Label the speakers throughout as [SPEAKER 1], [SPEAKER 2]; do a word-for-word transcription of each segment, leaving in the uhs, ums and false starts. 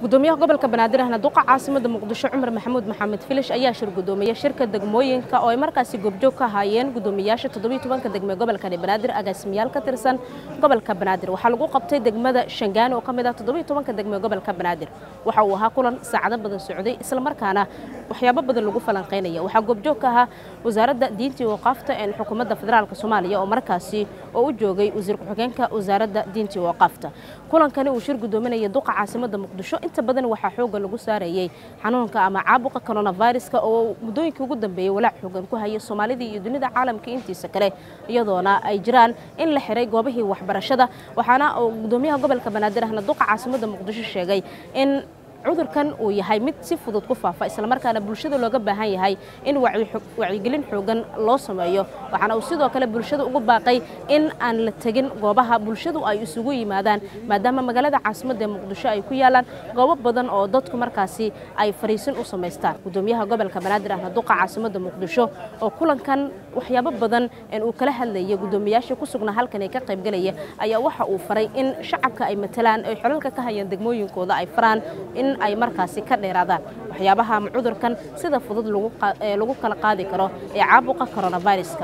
[SPEAKER 1] gudoomiyaha gobolka Banaadir ahna duqa caasimada Muqdisho Cumar Maxamuud Maxamed Filish ayaa shir gudoomiye shirka degmooyinka oo ay markaasi goobjoog ka hayeen gudoomiyaasha toddoba iyo toban degmo gobolka Banaadir agaasimayaal ka tirsan gobolka Banaadir waxa lagu qabtay degmada Shangaan oo kamid ah toddoba iyo toban degmo gobolka Banaadir waxa uu ahaa kulan saacado badan socday isla markaana waxyaabo badan lagu falanqeynaya waxa goobjoog ka ahaa wasaaradda diinta iyo waqafta ee xukuumadda federaalka Soomaaliya oo markaasi oo u joogay wasiir ku-xigeenka wasaaradda diinta iyo waqafta kulankani uu shir gudoominaya duqa caasimada Muqdisho inta badan waxa xoog lagu saarayay xanuunka ama caabuqa coronavirus-ka oo muddooyinkii ugu dambeeyay walaac xoogan ku haya Soomaalida iyo dunida caalamka intiisa kale iyadoona ay jiraan in la xiray goobihii waxbarashada waxaana gudoomiyaha gobolka Banaadir ahna duqa caasimada Muqdisho sheegay in cudurkan uu yahay mid si fudud ku faafa isla markaana bulshada looga baahan yahay in wacyigelin xoogan loo sameeyo waxaana uu sidoo kale bulshada ugu baaqay in aan la tagin goobaha bulshadu ay isugu yimaadaan maadaama magaalada caasimada Muqdisho ay ku yaalaan goobo badan oo dadku markaasi ay fariisin u sameystaan gudoomiyaha gobolka Banaadir ahna duqa caasimada Muqdisho oo kulankan waxyaabo badan in uu kala hadlayay gudoomiyaasha ku sugnaa halkan ay ka qayb galaya ayaa waxa uu faray in shacabka ay matalaan ay xolalka ka hayaan degmooyinkooda ay faraan in ay markaasi ka dheeraadaan waxyaabaha cudurkan sida fudud lagu lagu kala qaadi karo ee caabuqa coronavirus-ka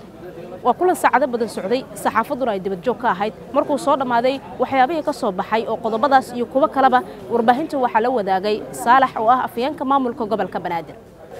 [SPEAKER 1] waa kulan saacado badan socday saxaafaduna ay dibad joog ka ahayd markuu soo dhamaaday waxyaabihii ka soo baxay oo qodobadaas iyo kuwa kaleba warbaahinta waxa la wadaagay Saalax oo ah afyeenka maamulka gobolka Banaadir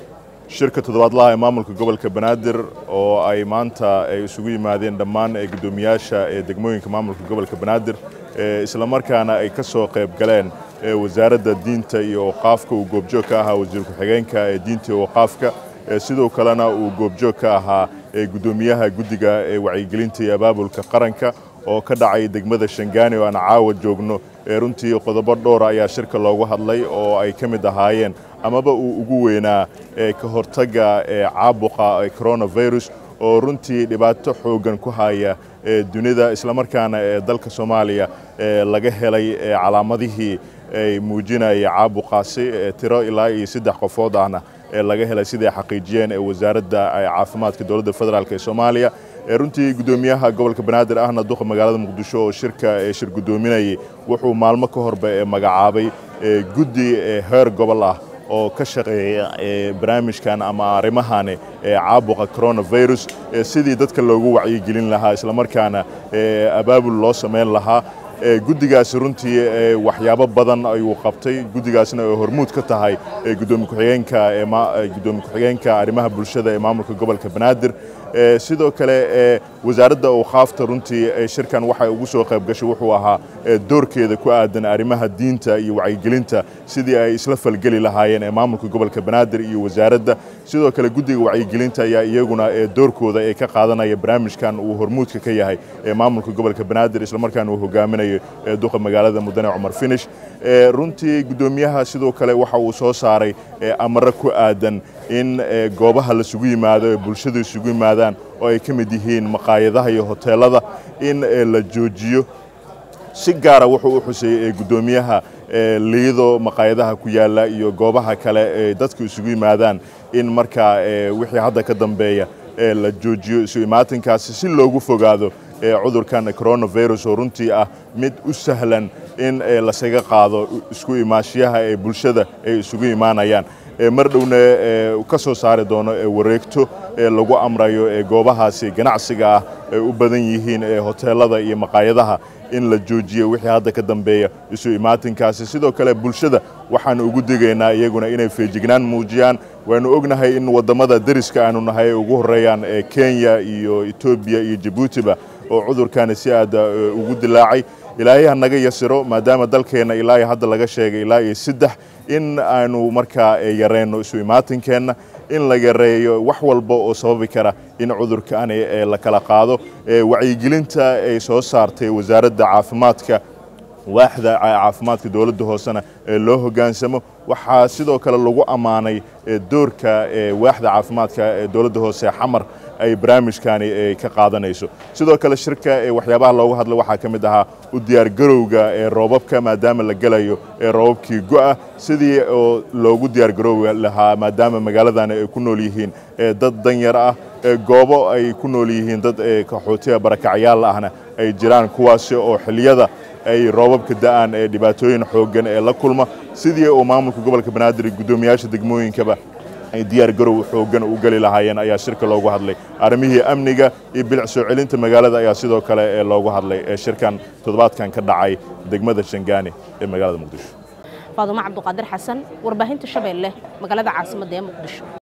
[SPEAKER 2] shirka toddobaadlaha ee maamulka gobolka Banaadir oo ay maanta ay isugu yimaadeen dhammaan ee gudoomiyaasha ee degmooyinka maamulka gobolka Banaadir isla markaana ay ka soo qayb galeen wasaaradda diinta iyo waqafka uu goobjoog ka ahaa wasiir ku-xigeenka ee diinta iyo waqafka sidoo kalena uu goobjoog ka ahaa gudoomiyaha guddiga ee wacyigelinta iyo abaabulka qaranka oo ka dhacay degmada Shangaan oo aan caawa joogno runtii qodobo dhowr ayaa shirka loogu hadlay oo ay ka mid ahaayeen amaba uu ugu weynaa ka hortagga caabuqa coronavirus oo runtii dhibaato xoogan ku haya dunida isla markaana dalka Soomaaliya laga helay calaamadihii ay muujinayay caabuqaasi tiro ilaa iyo saddex qofood ahna laga helay sidii xaqiijiyeen wasaaradda caafimaadka dowladda federaalka ee Soomaaliya runtii gudoomiyaha gobolka Banaadir ahna duqa magaalada Muqdisho oo shirka shir gudoominayay wuxuu maalmo ka horba magacaabay guddi heer gobol ah oo ka shaqeeya barnaamijkan ama arrimahan caabuqa coronavirus sidii dadka loogu wacyigelin lahaa isla markaana abaabul loo sameyn lahaa guddigaas runtii waxyaabo badan ayuu qabtay guddigaasna oo hormuud ka tahay gudoomiye ku-xigeenka ee gudoomiye ku-xigeenka arrimaha bulshada ee maamulka gobolka Banaadir sidoo kale wasaaradda waqafta runtii shirkan waxa ugu soo qayb gashay wuxuu ahaa doorkeeda ku aadan arrimaha diinta iyo wacyigelinta sidii ay isla falgali lahaayeen ee maamulka gobolka Banaadir iyo wasaaradda sidoo kale guddiga wacyigelinta ayaa iyaguna doorkooda ay ka qaadanaya barnaamijkan uu hormuudka ka yahay ee maamulka gobolka Banaadir isla markaana uu hogaaminayo duqa magaalada Mudane Cumar Finish runtii gudoomiyaha sidoo kale waxa uu soo saaray amar ku aadan in goobaha la isugu yimaado ee bulshada isugu yimaadaan oo ay ka mid yihiin maqaayadaha iyo hoteelada in la joojiyo si gaar ah wuxuu u xuseeyay gudoomiyaha liido maqaayadaha ku yaala iyo goobaha kale ee dadku isugu yimaadaan in marka wixii hadda ka dambeeya la joojiyo isu imaatinkaasi si loogu fogaado cudurkan coronavirus oo runtii ah mid u sahlan in la saga qaado isku imaashiyaha ee bulshada ay isugu imaanayaan mar dhowna ka soo saari doono wareegto lagu amrayo goobahaasi ganacsiga ah ay u badan yihiin hoteelada iyo maqaayadaha in la joojiyo wixii hadda ka dambeeya isu imaatinkaasi sidoo kale bulshada waxaan ugu digaynaa iyaguna inay feejignaan muujiyaan waanu ognahay in wadamada dariska aanu nahay ugu horeeyaan Kenya iyo Ethiopia iyo Djibouti ba oo cudurkan si aad ugu dilaacay ilaahay naga yasiro maadaama dalkeena ilaahay hadda laga sheegay ilaahay saddex in aanu marka yareeno isu imaatinkeena in la yareeyo wax walba oo sababi kara in cudurkan la kala qaado wacyigelinta ay soo saartay wasaaradda caafimaadka waaxda caafimaadka dowladda hoosena loo hogaansamo waxa sidoo kale lagu amaanay doorka waaxda caafimaadka dowladda hoose xamar ay barnaamijkani ka qaadanayso sidoo kale shirka waxyaabaha loogu hadlo waxa kamid ahaa u diyaar garowga roobabka maadaama la galayo roobabkii go'a sidii loogu diyaar garowga lahaa maadaama magaaladan ay ku nool yihiin dad danyar ah goobo ay ku nool yihiin dad qaxootiga barakacyaal ahna ay jiraan kuwaas oo xiliyada ay roobabka da'an ee dhibaatooyin xooggan ee la kulma sidii uu maamulka gobolka banaadir gudoomiyaasha degmooyinkaba ay diyaar garow xooggan u gali lahaayeen ayaa shirka loogu hadlay arrimihii amniga iyo bilic soo celinta magaalada ayaa sidoo kale ee loogu hadlay ee shirkan toddobaadkan ka dhacay degmada Shangaani ee magaalada Muqdisho.
[SPEAKER 1] Faadumo Cabduqaadir Xasan, warbaahinta Shabeelle, magaalada caasimadda ee Muqdisho.